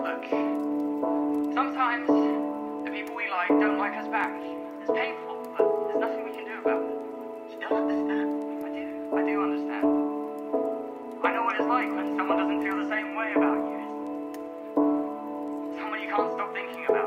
Look, sometimes the people we like don't like us back. It's painful, but there's nothing we can do about it. You don't understand. I do understand. I know what it's like when someone doesn't feel the same way about you. It's someone you can't stop thinking about.